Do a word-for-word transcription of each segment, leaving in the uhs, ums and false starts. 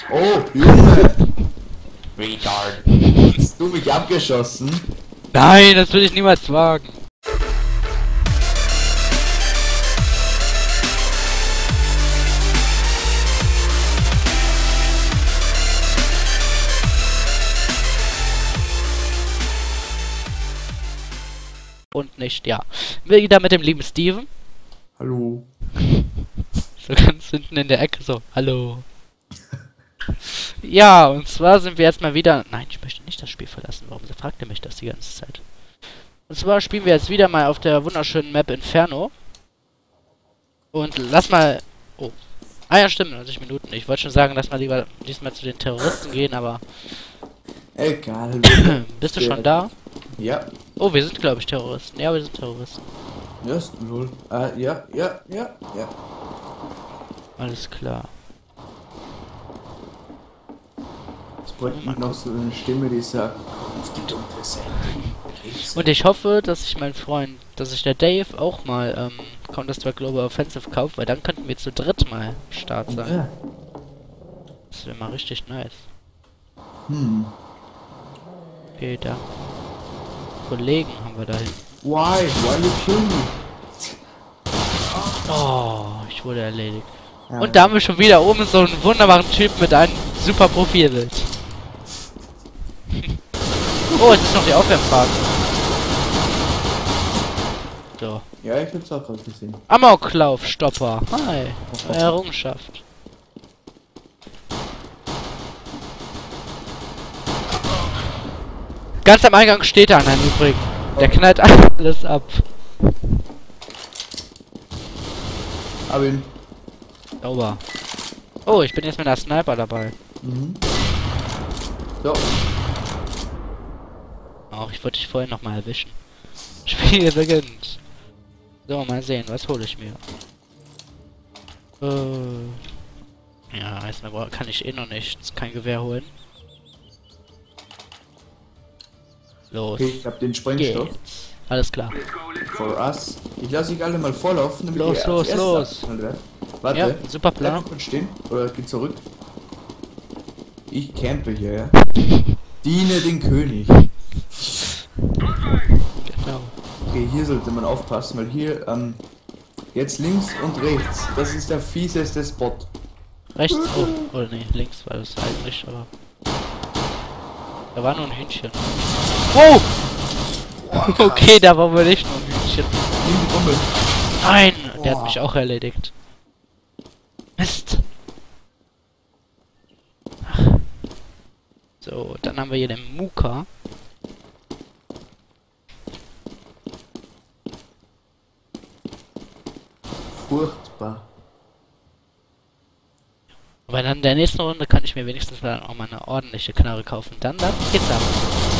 Oh, Junge! Retard. Hast du mich abgeschossen? Nein, das würde ich niemals wagen. Und nicht, ja. Wieder mit dem lieben Steven. Hallo. So ganz hinten in der Ecke so. Hallo. Ja, und zwar sind wir jetzt mal wieder... Nein, ich möchte nicht das Spiel verlassen. Warum fragt ihr mich das die ganze Zeit? Und zwar spielen wir jetzt wieder mal auf der wunderschönen Map Inferno. Und lass mal... Oh. Ah ja, stimmt, neunzig Minuten. Ich wollte schon sagen, lass mal lieber diesmal zu den Terroristen gehen, aber... Egal. Bist du schon da? Ja. Oh, wir sind, glaube ich, Terroristen. Ja, wir sind Terroristen. Ja, ist null. Ah, ja, ja, ja, ja. Alles klar. Jetzt wollte ich noch so eine Stimme, die sagt, auf die dunkle Seite. Und ich hoffe, dass ich mein Freund, dass ich der Dave auch mal ähm, Counter-Strike Global Offensive kaufe, weil dann könnten wir zu dritt mal am Start sein. Ja. Das wäre mal richtig nice. Hm. Okay, da. Kollegen haben wir da hinten. Why? Why you kill me? Oh, ich wurde erledigt. Ja. Und da haben wir schon wieder oben so einen wunderbaren Typ mit einem super Profilbild. Oh, es ist noch die Aufwärmfahrt. So. Ja, ich hab's auch gerade gesehen. Amoklauf, Stopper. Hi. Errungenschaft. Ganz am Eingang steht er an einem übrigen. Der knallt alles ab. Hab ihn. Sauber. Oh, ich bin jetzt mit einer Sniper dabei. Mhm. So. Auch ich wollte dich vorhin noch mal erwischen. Spiel beginnt. So, mal sehen, was hole ich mir. Äh. Ja, erstmal kann ich eh noch nicht kein Gewehr holen. Los. Okay, ich hab den Sprengstoff. Geht's. Alles klar. For us. Ich lasse dich alle mal vorlaufen, damit Los, ihr los, als erstes los. abknallt werdet. Warte. Ja, super Bleib Plan. noch kurz stehen. Oder geh zurück. Ich campe hier, ja. Diene den König. Genau. Okay, hier sollte man aufpassen, weil hier, ähm, jetzt links und rechts. Das ist der fieseste Spot. Rechts, oh, oder nee, links war das eigentlich, aber... Da war nur ein Hühnchen. Wow! Oh, Okay, da war wohl nicht nur ein Hühnchen. Nimm die Bombe. Nein! Der hat Boah. mich auch erledigt. Mist! Ach. So, dann haben wir hier den Muka. Furchtbar. Aber dann in der nächsten Runde kann ich mir wenigstens dann auch mal eine ordentliche Knarre kaufen. Dann, dann geht's ab.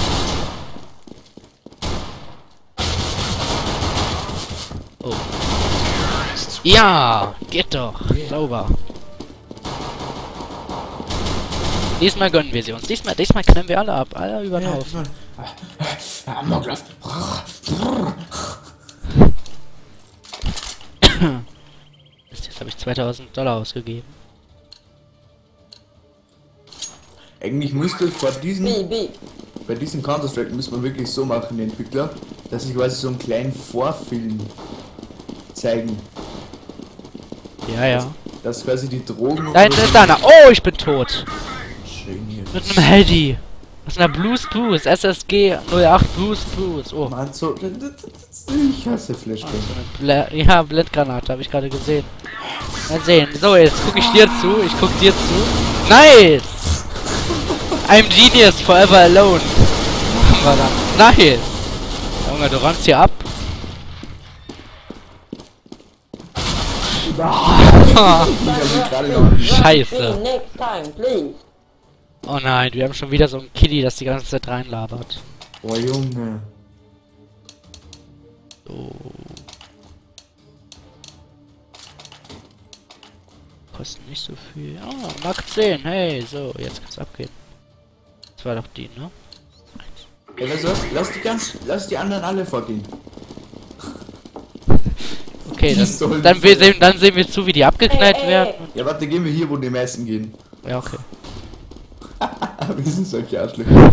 Oh. Ja, geht doch. Sauber. Diesmal gönnen wir sie uns. Diesmal, diesmal klemmen wir alle ab. Alle über den Haufen. Amoklauf. Jetzt habe ich zweitausend Dollar ausgegeben. Eigentlich müsste vor diesen, bei diesen Counter-Strike müsste man wirklich so machen, die Entwickler, dass sie quasi so einen kleinen Vorfilm zeigen. Ja, ja. Dass quasi die Drogen... Da hinten ist einer. Oh, ich bin tot. Schön hier. Mit einem Hedy. Aus einer Blues Boost. S S G null acht Blues Boost. Oh. Mann, so... Ich hasse Flashbang. Bla ja, Blendgranate habe ich gerade gesehen. Mal sehen. So, jetzt gucke ich dir zu. Ich guck dir zu. Nice! I'm genius, forever alone. Verdammt. Nice! Junge, du räumst hier ab. Ich hab mich gerade noch... Scheiße. Next time, please. Oh nein, wir haben schon wieder so ein Kitty, das die ganze Zeit reinlabert. Oh Junge. So. Kostet nicht so viel. Ah, Mark zehn. Hey, so, jetzt kann's abgehen. Das war doch die, ne? Ey, weißt du was? Lass die ganz... Lass die anderen alle vorgehen. Okay, Die dann, sollen dann, wir so- sehen, dann sehen wir zu, wie die abgeknallt Ey, ey, werden. Ja, warte, gehen wir hier, wo die meisten gehen. Ja, okay. Wir sind solche Arschlöcher.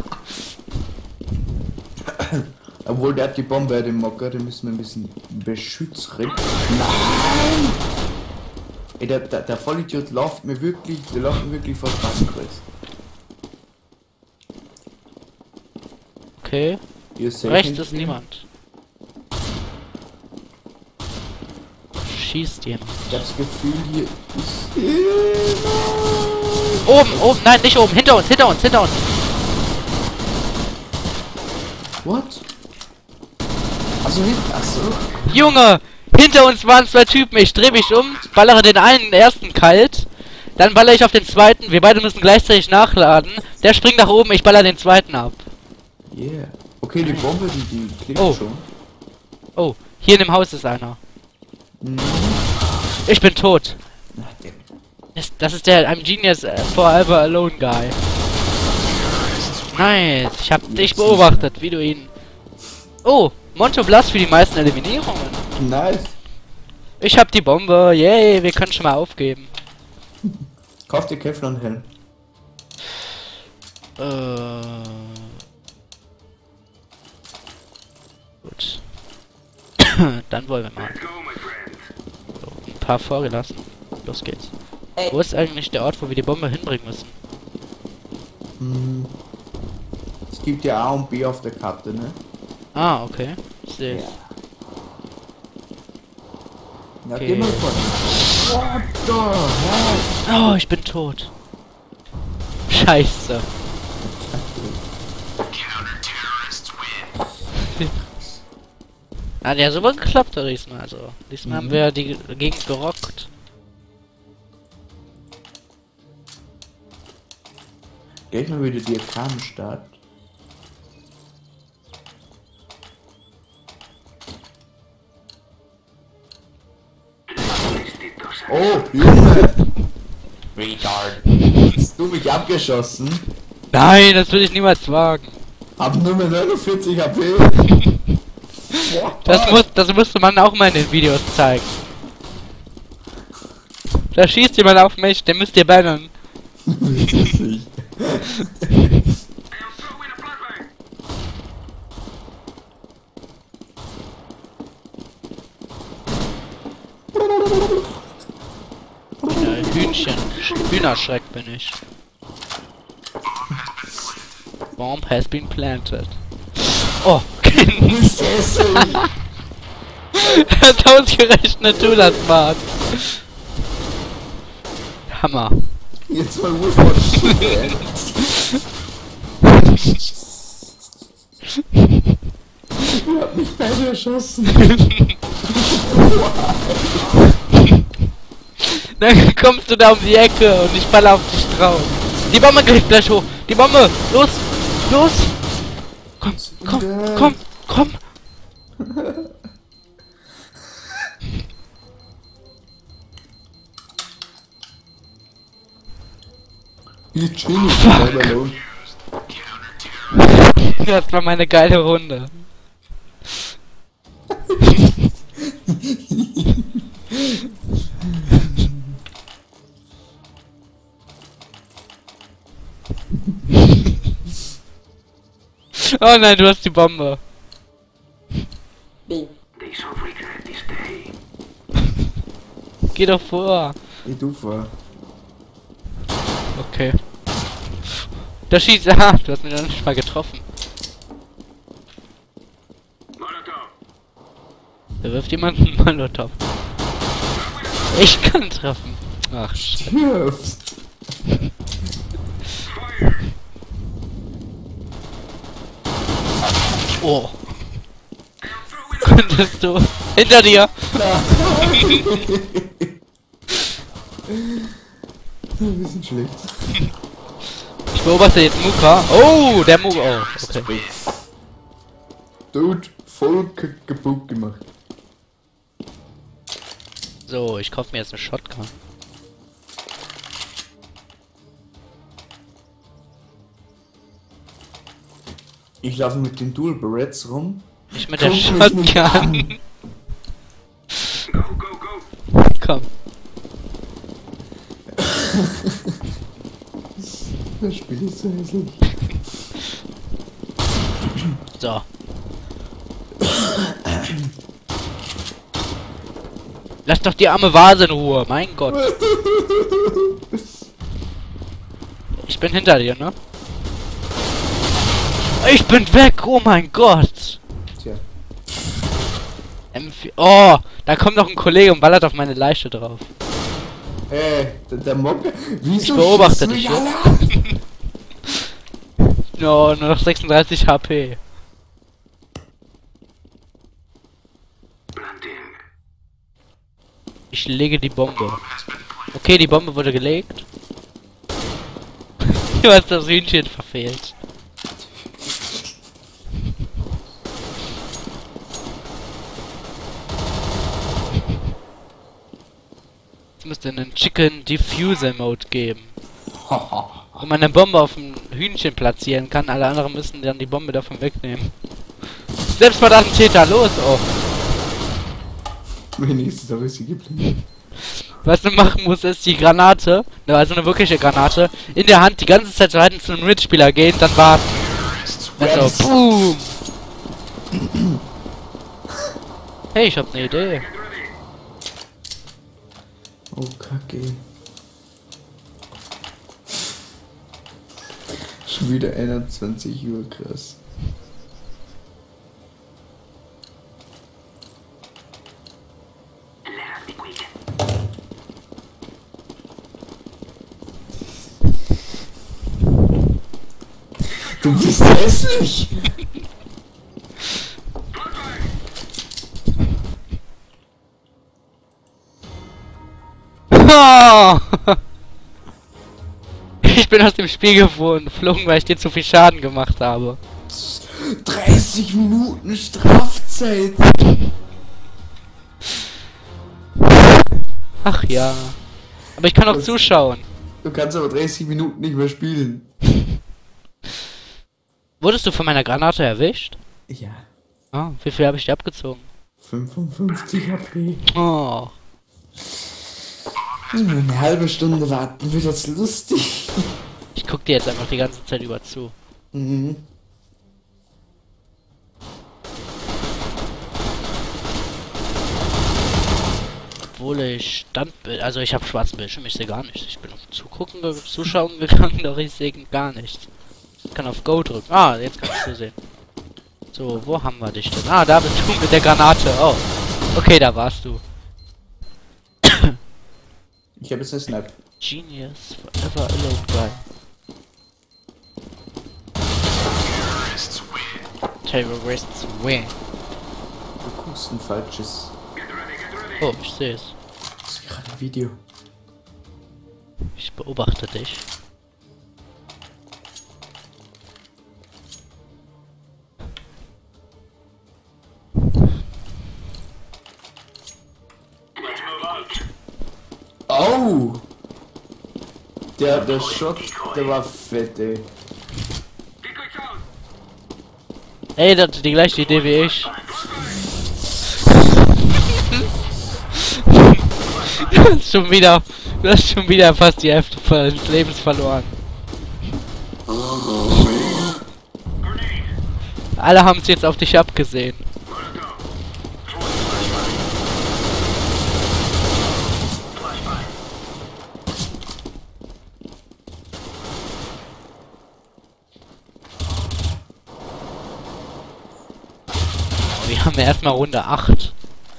Obwohl, der hat die Bombe, den Mocker, den müssen wir ein bisschen beschützen. Nein! Ey, der, der, der Vollidiot läuft mir wirklich, der läuft mir wirklich vor das Wasserkreuz. Okay. Rechts ist niemand. Schießt jemand. Ich hab das Gefühl, hier ist... Oben, oben, nein, nicht oben, hinter uns, hinter uns, hinter uns. What? Also hinten, achso. Junge, hinter uns waren zwei Typen, ich dreh mich um, ballere den einen ersten kalt, dann ballere ich auf den zweiten, wir beide müssen gleichzeitig nachladen, der springt nach oben, ich baller den zweiten ab. Yeah. Okay, die Bombe, die, die klebt Oh. schon. Oh, hier in dem Haus ist einer. Mhm. Ich bin tot. Ach, der- Das, das ist der I'm Genius äh, Forever Alone Guy. Nice, ich hab dich beobachtet, wie du ihn... Oh, Monto Blast für die meisten Eliminierungen. Nice. Ich hab die Bombe, yay, wir können schon mal aufgeben. Kauf dir Kevlar Helm. Äh... Gut. Dann wollen wir mal. So, ein paar vorgelassen. Los geht's. Ey. Wo ist eigentlich der Ort, wo wir die Bombe hinbringen müssen? Hm. Es gibt ja A und B auf der Karte, ne? Ah, okay. Ich sehe. Ja, Okay. geh mal vor. What the hell? Oh, ich bin tot. Scheiße. Hat ja super geklappt diesmal, also. Diesmal Mhm. haben wir die Gegend gerockt. Gleich mal wieder die Start. Oh, Junge! Retard. Hast du mich abgeschossen? Nein, das will ich niemals wagen. Hab nur mit neunundvierzig H P. Das muss, das müsste man auch mal in den Videos zeigen. Da schießt jemand auf mich, den müsst ihr bannen. Ja, Hühnchen. Hühnerschreck bin ich. Bomb has been planted. Oh, das ausgerechnet du das Mann. Hammer. Jetzt mal Wolf von Ich hab mich beide erschossen. Dann kommst du da um die Ecke und ich falle auf dich drauf. Die Bombe geht gleich hoch. Die Bombe. Los. Los. Komm, komm, komm, komm. Ich chill nicht selber alone. Das war meine geile Runde. Oh nein, du hast die Bombe. B. Geh doch vor. Geh du vor. Okay. Da schießt er. Ah, du hast mich noch nicht mal getroffen. Da wirft jemand einen Molotov. Ich kann treffen. Ach, Stirb. oh. Könntest du... Hinter dir! Wir sind schlecht. Ich beobachte jetzt Muka. Oh, der Muka. Oh, okay. Dude, voll kaputt gemacht. So, ich kaufe mir jetzt eine Shotgun. Ich laufe mit den Dual Barretts rum. Ich mit der Guck mich nicht Shotgun. Komm. Das Spiel ist so hässlich. So. Lass doch die arme Vase in Ruhe, mein Gott. Ich bin hinter dir, ne? Ich bin weg, oh mein Gott. Tja. M vier. Oh, da kommt noch ein Kollege und ballert auf meine Leiche drauf. Hey, der, der Mocke. Wieso Ich beobachte schießt dich mich alle an? No, nur noch sechsunddreißig H P. Ich lege die Bombe. Okay, die Bombe wurde gelegt. Du hast das Hühnchen verfehlt. Es müsste einen Chicken Diffuser Mode geben. Wo man eine Bombe auf ein Hühnchen platzieren kann, alle anderen müssen dann die Bombe davon wegnehmen. Selbstmordattentäter, los! Oh. Wenigstens habe ich sie geblieben. Was du machen musst, ist die Granate, also eine wirkliche Granate, in der Hand die ganze Zeit so halten, zu einem Mitspieler gehen, dann warten. Also, boom! Hey, ich hab ne Idee. Oh, Kacke. Schon wieder einundzwanzig Uhr, krass. Du bist hässlich! Ich bin aus dem Spiel geflogen, weil ich dir zu viel Schaden gemacht habe. dreißig Minuten Strafzeit! Ach ja. Aber ich kann auch Das- zuschauen. Du kannst aber dreißig Minuten nicht mehr spielen. Wurdest du von meiner Granate erwischt? Ja. Ah, wie viel habe ich dir abgezogen? fünfundfünfzig H P. Oh. Eine halbe Stunde warten, wird das lustig. Ich guck dir jetzt einfach die ganze Zeit über zu. Mhm. Obwohl ich Standbild, also ich habe schwarzen Bildschirm, ich sehe gar nichts. Ich bin auf Zugucken, ge- Zuschauen gegangen, doch ich sehe gar nichts. Ich kann auf Go drücken. Ah, jetzt kann ich so sehen. So, wo haben wir dich denn? Ah, da bist du mit der Granate. Oh. Okay, da warst du. Ich habe jetzt eine Snap. Genius, forever alone guy. Terrorists win. Du guckst ein falsches. Oh, ich sehe es. Das ist gerade ein Video. Ich beobachte dich. Oh! Der, der Shot, der war fett, ey. Ey, das ist die gleiche Idee wie ich. Du hast schon wieder, du hast schon wieder fast die Hälfte des Lebens verloren. Alle haben es jetzt auf dich abgesehen. Wir haben ja erstmal Runde acht.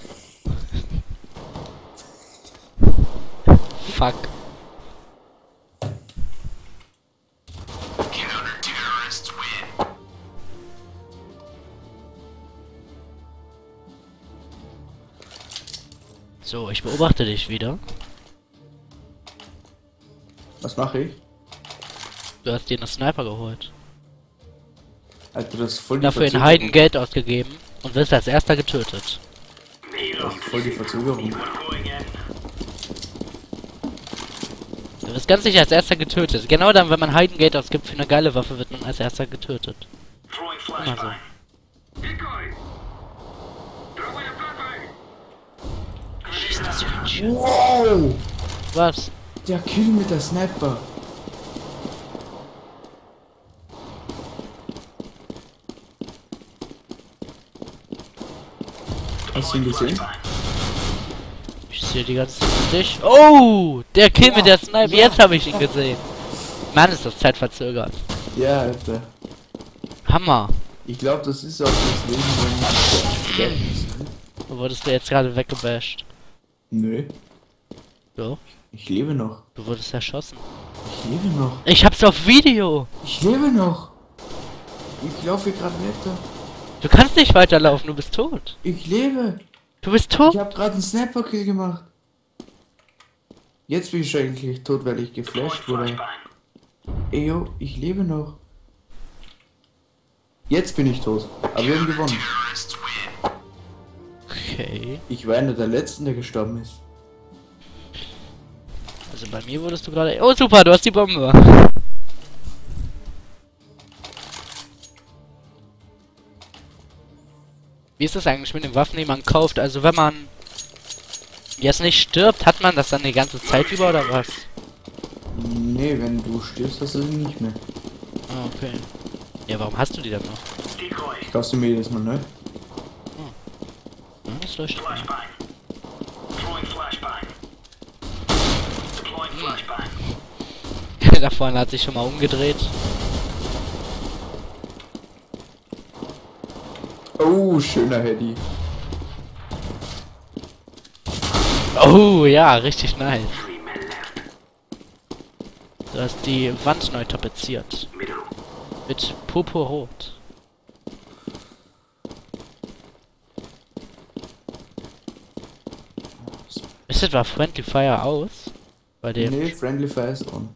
Fuck. So, ich beobachte dich wieder. Was mache ich? Du hast dir eine Sniper geholt. Alter, das ist voll die Dafür in Verzögerung. Heiden Geld ausgegeben und wirst als erster getötet. Das ist voll die Verzögerung. Du wirst ganz sicher als erster getötet. Genau dann, wenn man Heiden Geld ausgibt für eine geile Waffe, wird man als erster getötet. Immer so. Schießt das Hühnchen. Wow! Was? Der Kill mit der Sniper. Hast du ihn gesehen? Ich sehe die ganze Zeit dich. Oh, der Kill mit der Sniper. Ja. Jetzt habe ich ihn gesehen. Mann, ist das zeitverzögert. Ja, Alter. Hammer. Ich glaube, das ist auch das Leben, wenn ich Wo wurdest du jetzt gerade weggebasht? Nö, So, ich lebe noch. du wurdest erschossen. Ich lebe noch. Ich hab's auf Video. Ich lebe noch. Ich laufe gerade weiter. Du kannst nicht weiterlaufen, du bist tot. Ich lebe. Du bist tot? Ich habe gerade einen Sniper-Kill gemacht. Jetzt bin ich eigentlich tot, weil ich geflasht wurde. Ey, yo, ich lebe noch. Jetzt bin ich tot. Aber wir haben gewonnen. Okay. Ich war einer der Letzten, der gestorben ist. Also bei mir wurdest du gerade... Oh super, du hast die Bombe. Wie ist das eigentlich mit den Waffen, die man kauft? Also wenn man jetzt nicht stirbt, hat man das dann die ganze Zeit über oder was? Nee, wenn du stirbst, hast du sie nicht mehr. Ah, okay. Ja, warum hast du die dann noch? Ich kaufst du mir jedes Mal neu. Ja, das leuchtet mal. Da vorne hat sich schon mal umgedreht. Oh, schöner Heady. Oh ja, richtig nice. Du hast die Wand neu tapeziert. Mit Purpurrot. Ist etwa Friendly Fire aus? Bei dem. Nee, Friendly Fire ist on.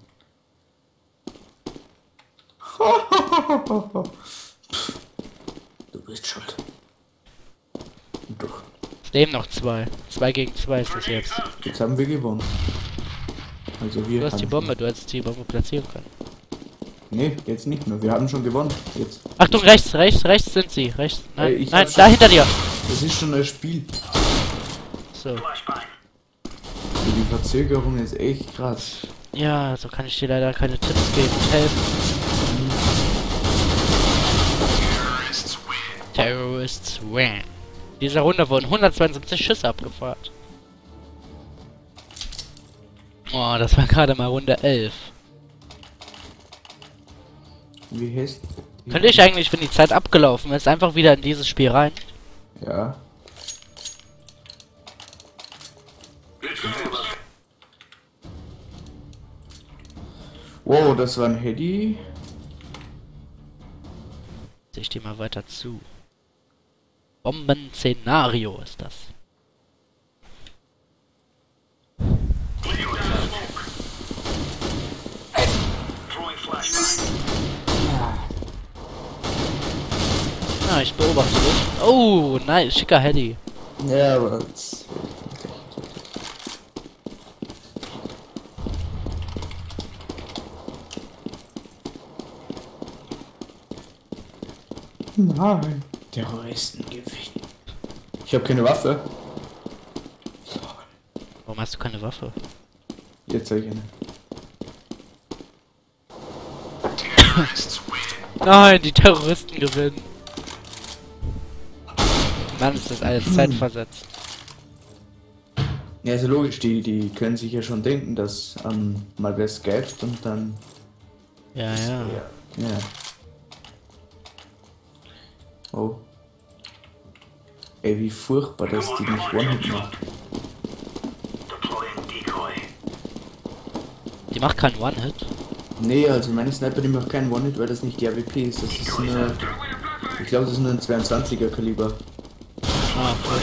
Du bist schuld. Doch. Es leben noch zwei. Zwei gegen zwei ist das jetzt. Jetzt haben wir gewonnen. Also wir Du hast die haben- Bombe, du hättest die Bombe platzieren können. Nee, jetzt nicht mehr. Wir haben schon gewonnen. Jetzt. Achtung, rechts, rechts, rechts sind sie. Rechts. Nein, Ey, ich nein, hab da schon- hinter dir. Das ist schon ein Spiel. So. Die Verzögerung ist echt krass. Ja, so kann ich dir leider keine Tipps geben und helfen. Terrorists win. Dieser Runde wurden hundertzweiundsiebzig Schüsse abgefeuert. Oh, das war gerade mal Runde elf. Wie heißt? Könnte ich eigentlich, wenn die Zeit abgelaufen ist, einfach wieder in dieses Spiel rein? Ja. Wow, das war ein Heady. Sehe ich dir mal weiter zu. Bombenszenario ist das. Ah, ich beobachte dich. Oh, nein, schicker Heady. Ja, aber das Nein. Terroristen gewinnen. Ich habe keine Waffe. Warum hast du keine Waffe? Jetzt zeige ich eine. Nein, die Terroristen gewinnen. Mann, ist das alles zeitversetzt. Ja, ist ja logisch, die, die können sich ja schon denken, dass ähm, mal wer skypt und dann. Ja, ja. Ja. Oh. Ey, wie furchtbar, dass die nicht One-Hit macht. Die macht keinen One-Hit. Nee, also meine Sniper, die macht keinen One-Hit, weil das nicht die A W P ist. Das ist nur. Ich glaube, das ist nur ein zweiundzwanziger Kaliber. Ah, okay.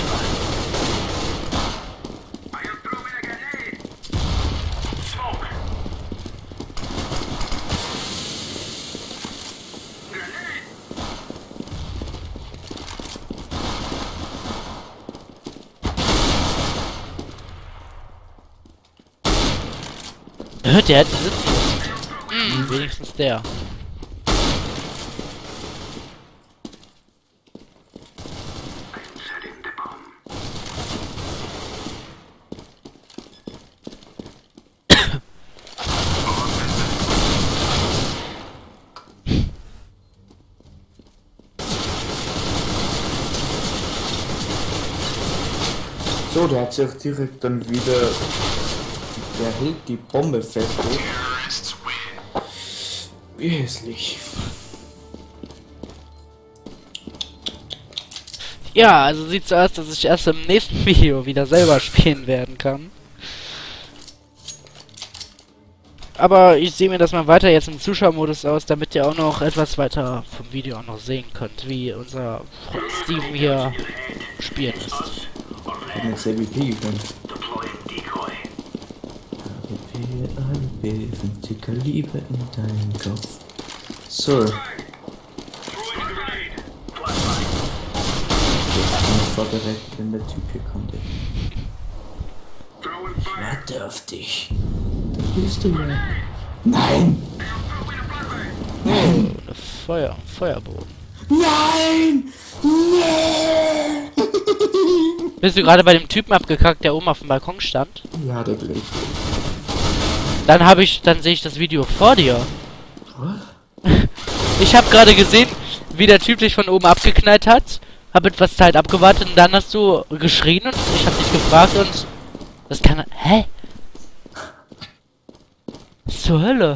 Hört, der hätte sitzen müssen. Hm, wenigstens der. So, der hat sich direkt dann wieder... Der hält die Bombe fest. Wie hässlich. Ja, also sieht so aus, dass ich erst im nächsten Video wieder selber spielen werden kann. Aber ich sehe mir das mal weiter jetzt im Zuschauermodus aus, damit ihr auch noch etwas weiter vom Video auch noch sehen könnt, wie unser Freund Steven hier spielen ist. Ich hab jetzt M V P gegönnt. A B, fünfzig Kaliber in deinem Kopf. So. Ich bin vorbereitet, wenn der Typ hier kommt. Ich warte auf dich. Da bist du ja. Nein! Nein! Oh, Feuer, Feuerboden. Nein! Nein! Bist du gerade bei dem Typen abgekackt, der oben auf dem Balkon stand? Ja, der gleich. Dann habe ich, dann sehe ich das Video vor dir. Was? Ich habe gerade gesehen, wie der Typ dich von oben abgeknallt hat. Hab etwas Zeit abgewartet und dann hast du geschrien und ich habe dich gefragt und das kann. Hä? Was zur Hölle?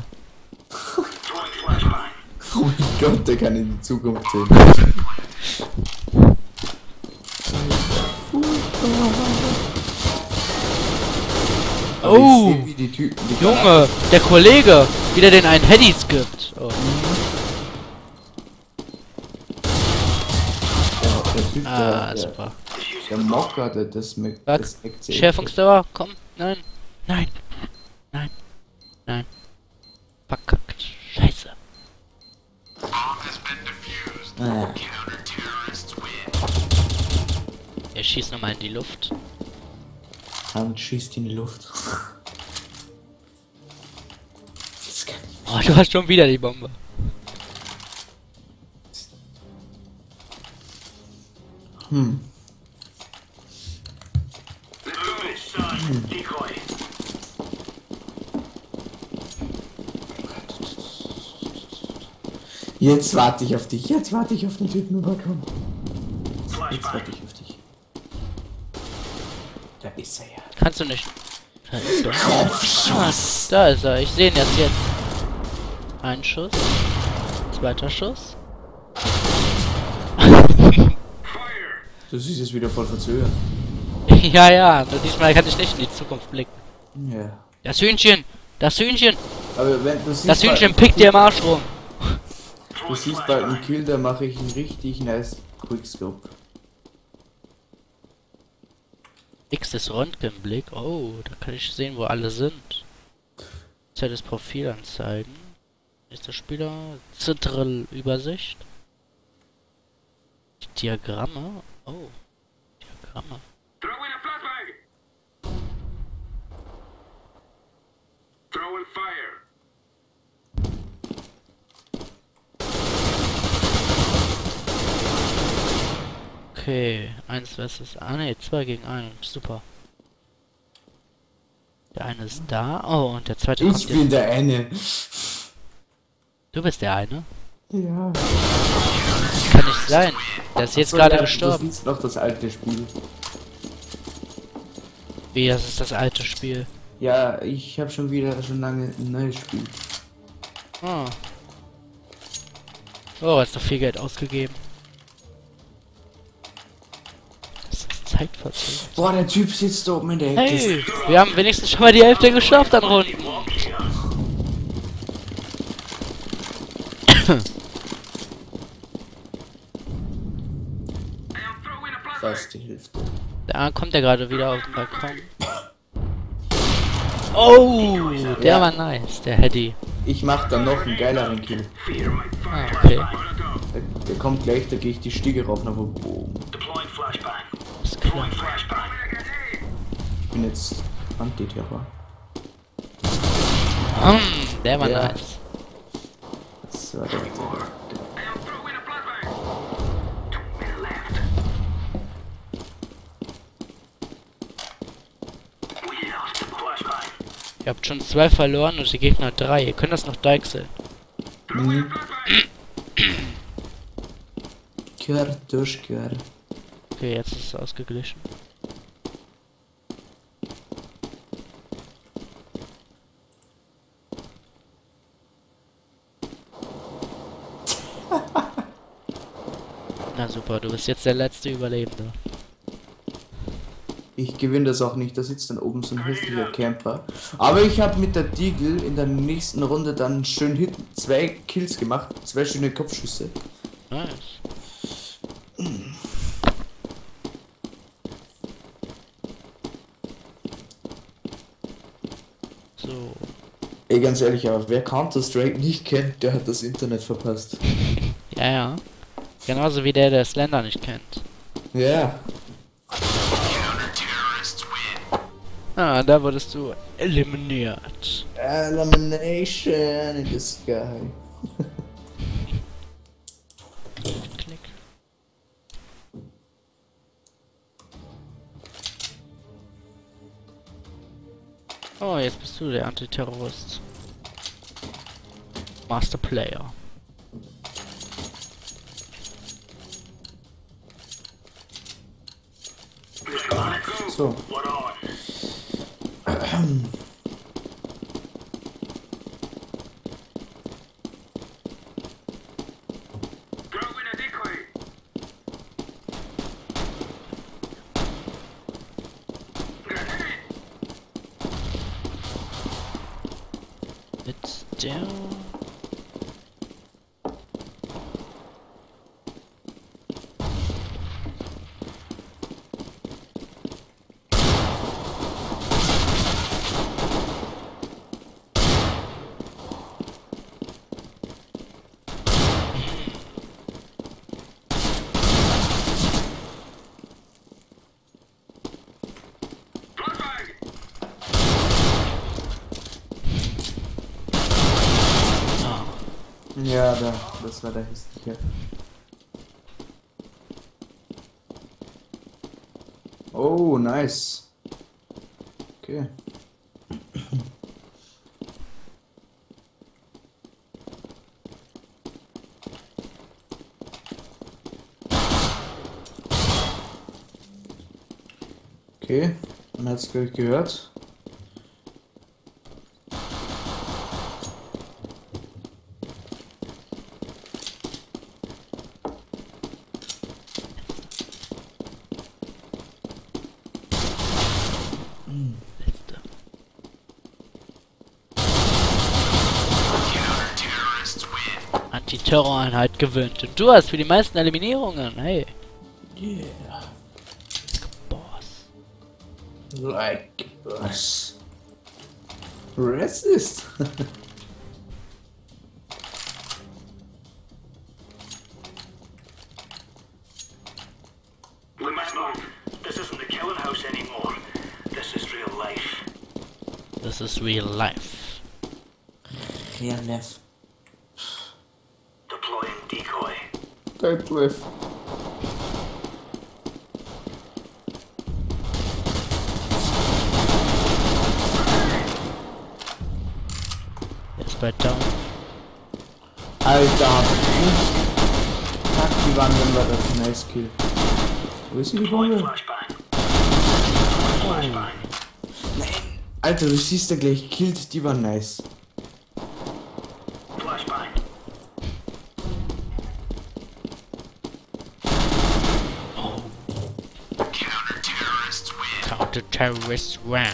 Oh mein Gott, der kann in die Zukunft sehen. Aber Oh, ich seh, wie die Typen, die Junge, der Kollege, wieder den einen Headies gibt. Oh. Der, der Typ, Ah, der, super. der, der Mocker, der das mit Sag, das wegzählt. Schärfungsdauer, komm, nein, nein, nein, nein. Verkackt, scheiße. Ah. Er schießt nochmal in die Luft. Hand schießt in die Luft. Das kann ich. Oh, du hast schon wieder die Bombe. Hm. Jetzt warte ich auf dich, jetzt warte ich auf den Typen überkommen. Jetzt warte ich auf dich. Da ist er ja. Kannst du nicht. Da ist er. Kopfschuss! Da ist er. Ich sehe ihn erst jetzt. Ein Schuss. Zweiter Schuss. Das ist jetzt wieder voll verzögert. Ja, ja. Nur diesmal kann ich nicht in die Zukunft blicken. Ja. Das Hühnchen. Das Hühnchen. Aber wenn du siehst, Das Hühnchen bald, pickt dir im Arsch rum. du siehst bald einen Kill, da mache ich einen richtig nice Quickscope. X ist Röntgenblick. Oh, da kann ich sehen, wo alle sind. Zeit des Profil anzeigen. Nächster Spieler. Zentrale Übersicht. Diagramme. Oh. Diagramme. Okay, eins versus. Ah ne, zwei gegen einen. Super. Der eine ist da. Oh, und der zweite kommt Ich bin jetzt. der eine. Du bist der eine? Ja. Das kann nicht sein. Der ist jetzt So, gerade ja, gestorben. Du siehst noch das alte Spiel. Wie, das ist das alte Spiel. Ja, ich habe schon wieder schon lange ein neues Spiel. Oh. Oh, hast doch viel Geld ausgegeben. Das ist zeitverzögert. Boah, der Typ sitzt da oben in der Ecke. Hey, wir haben wenigstens schon mal die Hälfte geschafft an Runden. Fast die Hälfte. Da kommt er gerade wieder auf den Balkon. Oh, der Ja. war nice, der Heady. Ich mach dann noch einen geileren Kill. Ah, okay. Der, der kommt gleich, da gehe ich die Stiege rauf, nach oben. Ist klar. Ich bin jetzt Antiterror. Mm, der war Ja. nice. Das war der, der, der. Ihr habt schon zwei verloren und die Gegner drei. Ihr könnt das noch deichseln. Mhm. Kör, durchkör. Okay, jetzt ist es ausgeglichen. Na super, du bist jetzt der letzte Überlebende. Ich gewinne das auch nicht, da sitzt dann oben so ein hässlicher Camper. Aber ich habe mit der Deagle in der nächsten Runde dann schön Hit, zwei Kills gemacht, zwei schöne Kopfschüsse. Nice. So. Ey, ganz ehrlich, aber wer Counter-Strike nicht kennt, der hat das Internet verpasst. Ja, ja. Genauso wie der, der Slender nicht kennt. Ja. Ah, da wurdest du eliminiert. Elimination in the sky. Klick. Oh, jetzt bist du der Antiterrorist. Master Player. So. It's down. Ja, da, das war der hässliche. Oh, nice. Okay. Okay, man hat es gleich gehört. Letzte. Antiterroreinheit gewinnt. Und du hast für die meisten Eliminierungen. Hey. Yeah. Boss. Like us. Racist. We must move. This isn't the killing house anymore. This is real life. This is real life. Real life. Deploying decoy. Don't live. Jetzt bei down. Alter, fuck die Wand, dann war das ein nice Kill. Wo ist die Deploying Bombe? flashbang. Flashbang. Nein. Alter, du siehst ja gleich killt, die war nice. Flashbang. Counter-Terrorist win.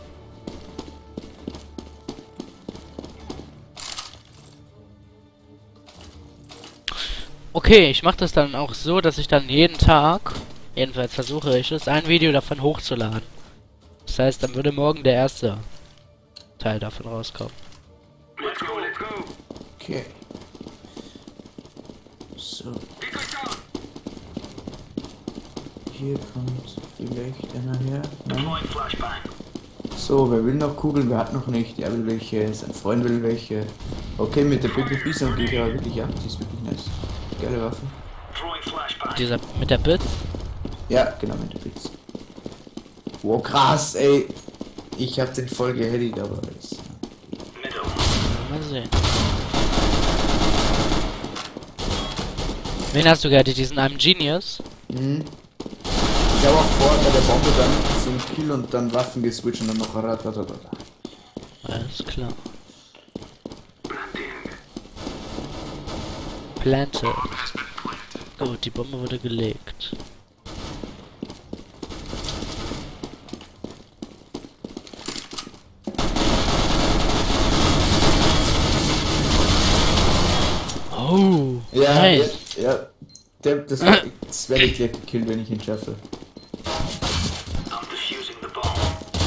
Okay, ich mache das dann auch so, dass ich dann jeden Tag, jedenfalls versuche ich es, ein Video davon hochzuladen. Das heißt, dann würde morgen der erste Teil davon rauskommen. Let's go, let's go. Okay. So, Decoy down. hier kommt vielleicht einer her. Nein. Deploying flashbang. So, wer will noch Kugeln? Wer hat noch nicht? Er will welche, sein Freund will welche. Okay, mit der Big Bison gehe ich aber wirklich ab. Die ist wirklich nice. Geile Waffe. Throwing flashbang. Dieser mit der Bit. Ja, genau, mit der Bits. Wow, krass, ey. Ich hab den voll geheadigt, aber es. Middle. Mal sehen. Wen hast du gerade? Diesen einem Genius? Mhm. Ich habe auch vor, bei der Bombe dann zum Kill und dann Waffen geswitcht und dann noch ratatatata. Alles klar. Planting. Planted. Gut, die Bombe wurde gelegt. Oh, Ja, nice. ja, ja. Der, das, das werde ich gleich gekillt, wenn ich ihn schaffe. I'm defusing the bomb.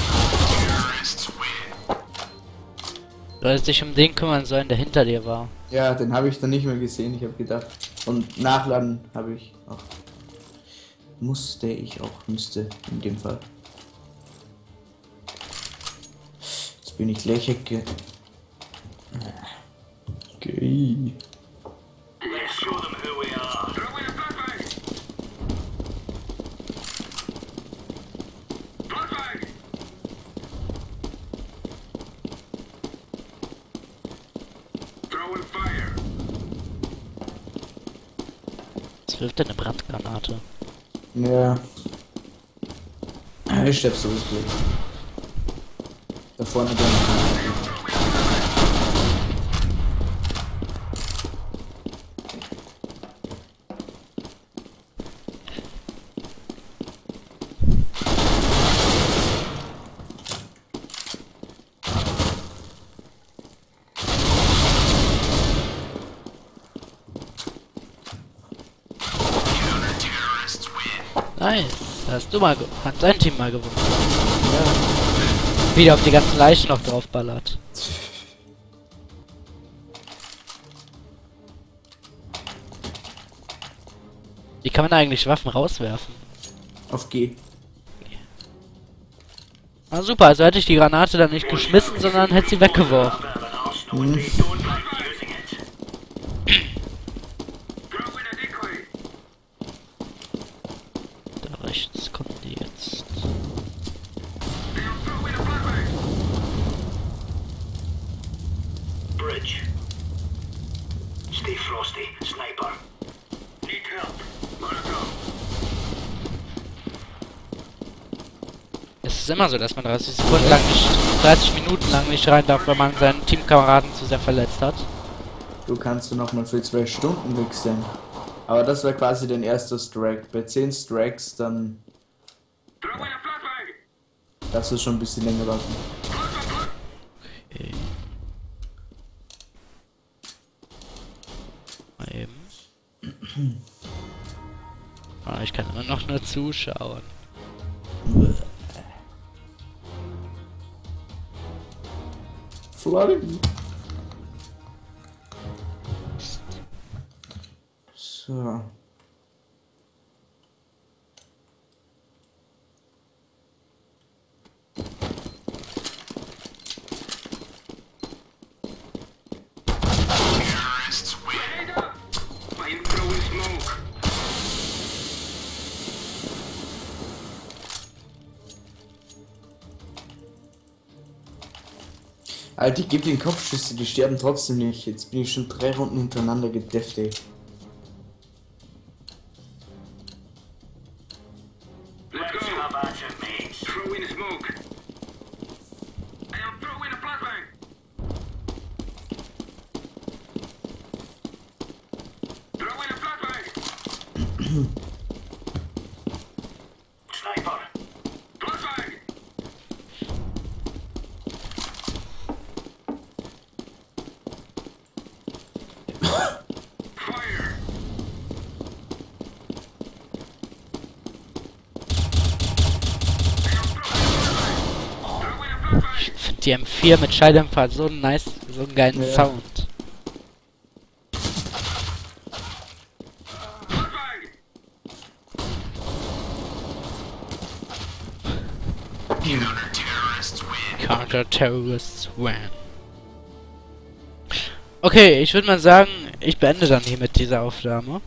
Du solltest dich um den kümmern sollen, der hinter dir war. Ja, den habe ich dann nicht mehr gesehen. Ich habe gedacht. Und nachladen habe ich auch. Musste ich auch, müsste in dem Fall. Jetzt bin ich gleich ge... Okay. Let's show them who we are. Throw in a flashbang! Flashbang! Throw in fire! Was wirft denn eine Brandgranate? Ja. Ich sterb sowieso. Da vorne der. Nice. Hast du mal ge hat dein Team mal gewonnen. Ja. Wieder auf die ganzen Leichen noch draufballert. Wie kann man eigentlich Waffen rauswerfen? Auf G. Ah super, also hätte ich die Granate dann nicht geschmissen, sondern hätte sie weggeworfen. Mhm. Da rechts kommen die jetzt. Bridge. Stay frosty, sniper. Need help. Gotta go. Es ist immer so, dass man dreißig Sekunden lang nicht, dreißig Minuten lang nicht rein darf, wenn man seinen Teamkameraden zu sehr verletzt hat. Du kannst du noch mal für zwei Stunden wechseln. Aber das war quasi dein erster Strike. Bei zehn Strikes dann Throw in a flashbang! darfst du schon ein bisschen länger warten. Okay. Mal eben. Ah, ich kann immer noch nur zuschauen. Flooding. So. I'm throwing smoke. Alter, ich gebe den Kopfschüsse, die sterben trotzdem nicht. Jetzt bin ich schon drei Runden hintereinander gedefft, ey. Let's go. Have at it, mates. Throw in smoke. I am throwing a flashbang. Throw in a flashbang. Sniper. Flashbang. Fire. Ich finde die M vier mit Schalldämpfer so nice, so einen geilen Ja. Sound. Counter-Terrorists win. Okay, ich würde mal sagen, ich beende dann hier mit dieser Aufnahme.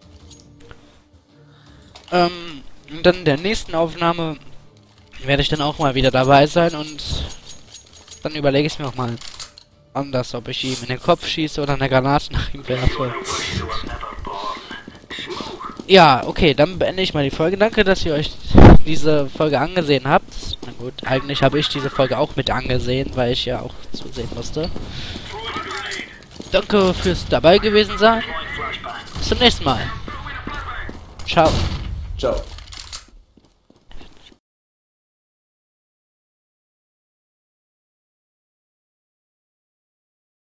Ähm, und dann in der nächsten Aufnahme werde ich dann auch mal wieder dabei sein und dann überlege ich es mir auch mal anders, ob ich ihm in den Kopf schieße oder eine Granate nach ihm werfe. Ja, okay, dann beende ich mal die Folge. Danke, dass ihr euch diese Folge angesehen habt. Na gut, eigentlich habe ich diese Folge auch mit angesehen, weil ich ja auch zusehen musste. Danke fürs dabei gewesen sein. Bis zum nächsten Mal. Ciao. Ciao.